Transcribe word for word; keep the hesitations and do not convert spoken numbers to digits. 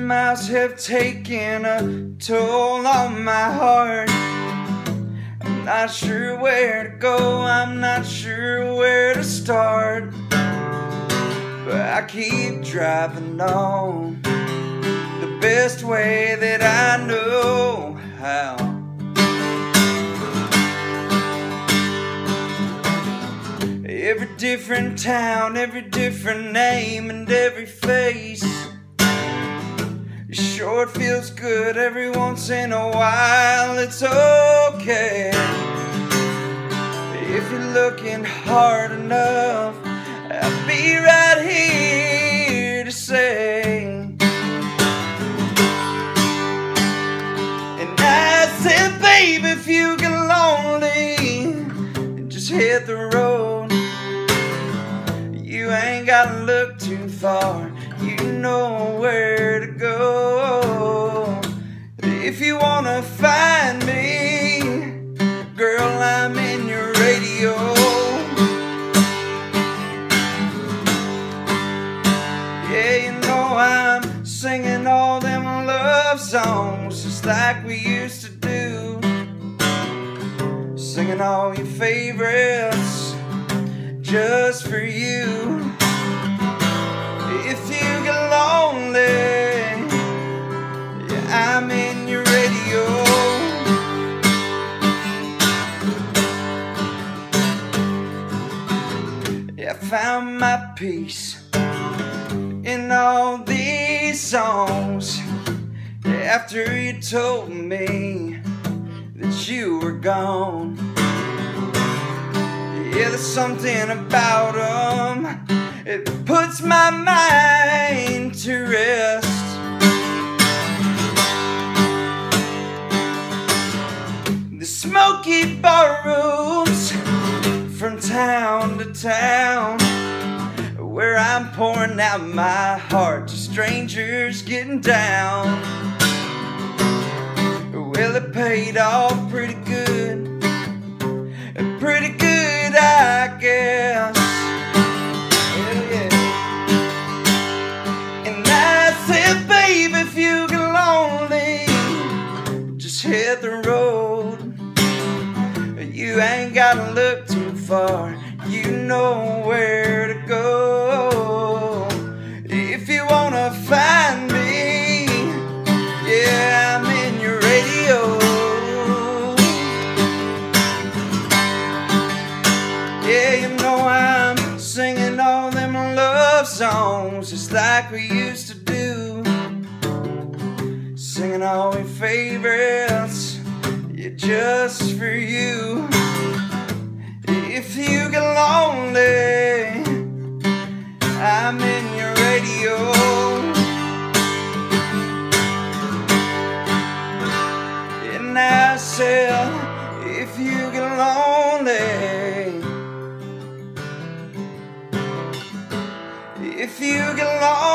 miles have taken a toll on my heart. I'm not sure where to go, I'm not sure where to start, but I keep driving on the best way that I know how. Every different town, every different name, and every face. Sure, it feels good every once in a while, it's okay. If you're looking hard enough, I'll be right here to say. And I said, babe, if you get lonely, just hit the road. You ain't gotta look too far, you know where to go. If you wanna find me, girl, I'm in your radio. Yeah, you know I'm singing all them love songs just like we used to do. Singing all your favorites just for you. If you get lonely, yeah, I'm in your radio. Yeah, I found my peace in all these songs after you told me that you were gone. Yeah, there's something about them, it puts my mind to rest. The smoky bar rooms from town to town, where I'm pouring out my heart to strangers getting down. Well, it paid off pretty good, pretty good, I guess. Yeah, yeah. And I said, babe, if you get lonely, just hit the road. You ain't gotta look too far, you know where to go. If you wanna find me, yeah, I'm in your radio. Yeah, you know I'm singing all them love songs just like we used to do. Singing all your favorites, yeah, just for you. If you get lonely, I'm in your radio. And I said, if you get lonely, if you get lonely,